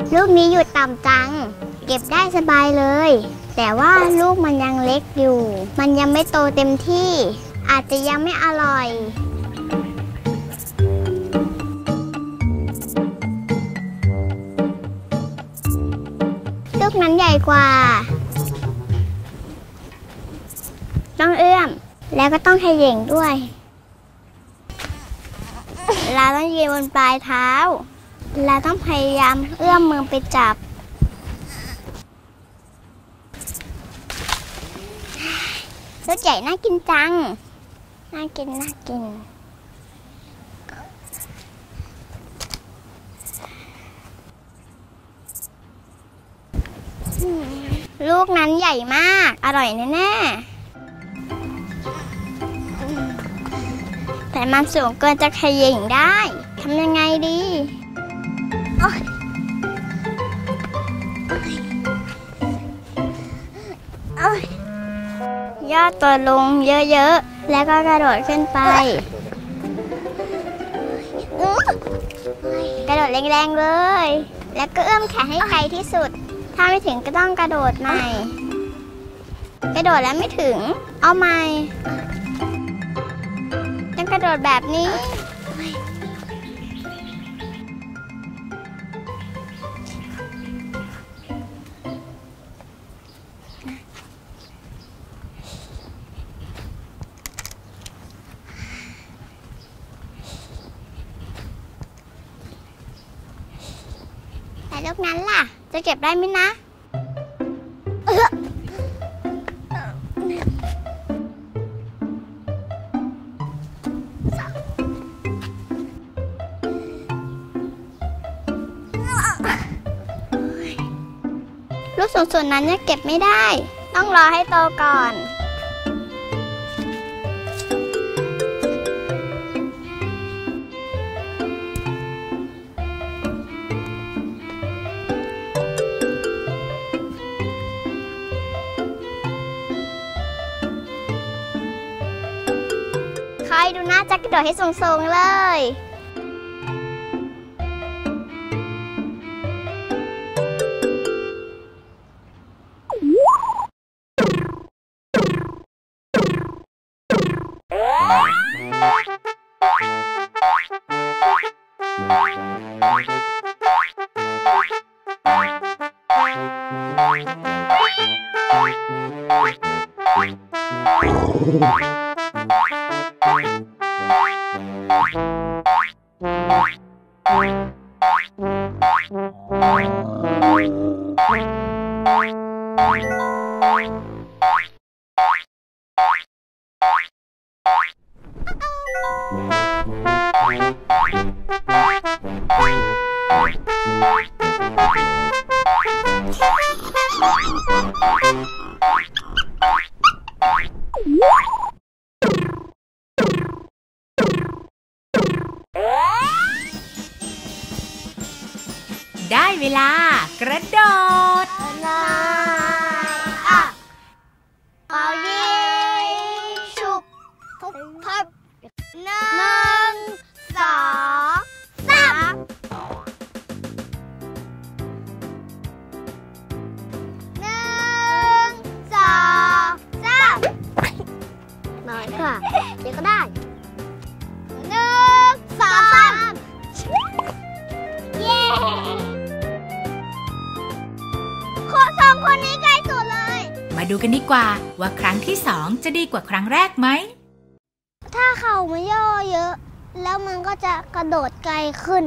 ลูกนี้อยู่ต่ำจังเก็บได้สบายเลยแต่ว่าลูกมันยังเล็กอยู่มันยังไม่โตเต็มที่อาจจะยังไม่อร่อยลูกนั้นใหญ่กว่าต้องเอื้อมแล้วก็ต้องเขย่งด้วยเราต้องยืนบนปลายเท้าเราต้องพยายามเอื้อมมือไปจับรสใหญ่น่ากินจังน่ากินลูกนั้นใหญ่มากอร่อยแน่ๆแต่มันสูงเกินจะเขย่งได้ทำยังไงดีย่อตัวลงเยอะๆแล้วก็กระโดดขึ้นไปกระโดดแรงๆเลยแล้วก็เอื้อมแขนให้ไกลที่สุดถ้าไม่ถึงก็ต้องกระโดดใหม่กระโดดแล้วไม่ถึงเอาใหม่ต้องกระโดดแบบนี้แต่ลูกนั้นล่ะจะเก็บได้ไหมนะลูกส่วนนั้นเนี่ยเก็บไม่ได้ต้องรอให้โตก่อนคอยดูนะจะกระโดดให้สูงๆเลยได้เวลากระโดดเป่ายิงฉุบพับ1 2 3 หน่อยค่ะเดี๋ยวก็ได้1 2 3เย้สองคนนี้ใกล้สุดเลยมาดูกันดีกว่าว่าครั้งที่2จะดีกว่าครั้งแรกไหมถ้าเข่ามันย่อเยอะแล้วมันก็จะกระโดดไกลขึ้น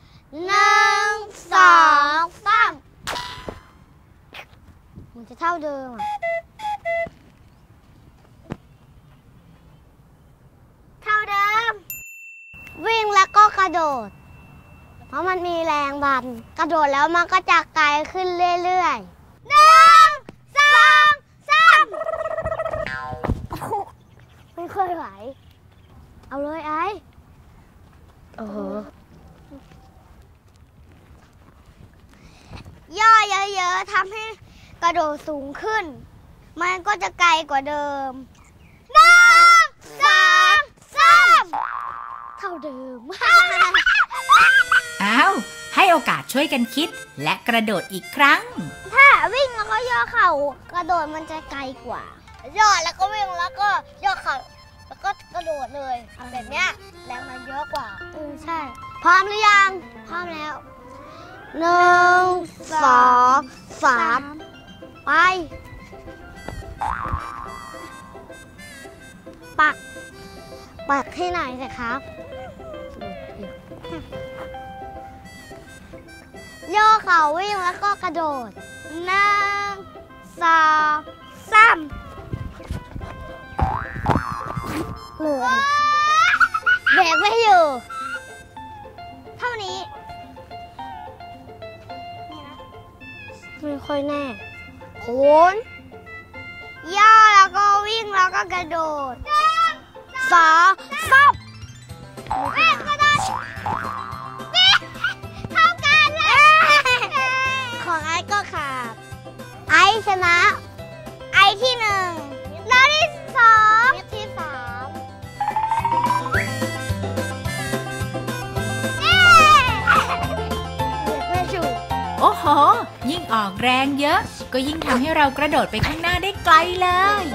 1 2 3มันจะเท่าเดิมเท่าเดิมวิ่งแล้วก็กระโดดเพราะมันมีแรงดันกระโดดแล้วมันก็จะไกลขึ้นเรื่อยๆ1 2 3ไม่เคยไหวเอาเลยไอ้ย่อเยอะๆทำให้กระโดดสูงขึ้นมันก็จะไกลกว่าเดิม1 2 3เท่าเดิมอ้าวให้โอกาสช่วยกันคิดและกระโดดอีกครั้งถ้าวิ่งแล้วก็ย่อเข่ากระโดดมันจะไกลกว่าย่อแล้วก็วิ่งแล้วก็ย่อเข่าแล้วก็กระโดดเลยแบบเนี้ยแรงมันเยอะกว่าใช่พร้อมหรือยังพร้อมแล้ว1 2 3ไปปักให้หน่อยสิครับย่อเข่าวิ่งแล้วก็กระโดด1 2 3เลยเบรกไม่อยู่เท่านี้ไม่ค่อยแน่โขนย่อแล้วก็วิ่งแล้วก็กระโดด2 3วิ่งกระโดดเท่ากันเลยของไอ้ก็ขาดไอ้ชนะไอ้ที่1แล้วที่2ที่3 โอ้โหยิ่งออกแรงเยอะก็ยิ่งทำให้เรากระโดดไปข้างหน้าได้ไกลเลย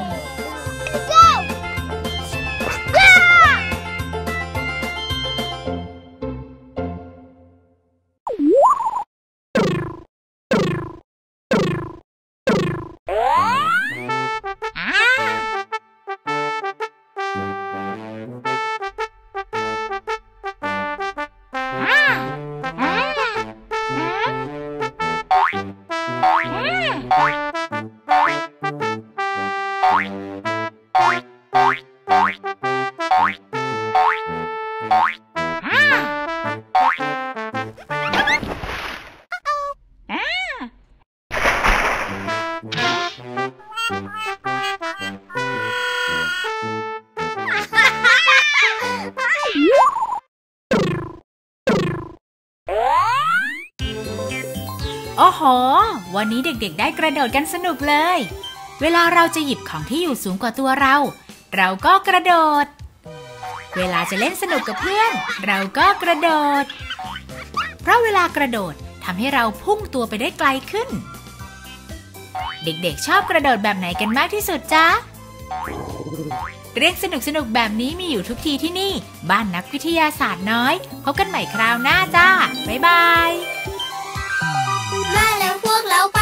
โอ้โหวันนี้เด็กๆได้กระโดดกันสนุกเลยเวลาเราจะหยิบของที่อยู่สูงกว่าตัวเราก็กระโดดเวลาจะเล่นสนุกกับเพื่อนเราก็กระโดดเพราะเวลากระโดดทำให้เราพุ่งตัวไปได้ไกลขึ้นเด็กๆชอบกระโดดแบบไหนกันมากที่สุดจ๊ะเรื่องสนุกๆแบบนี้มีอยู่ทุกทีที่นี่บ้านนักวิทยาศาสตร์น้อยพบกันใหม่คราวหน้าจ้าบ๊ายบายมาแล้วพวกเรา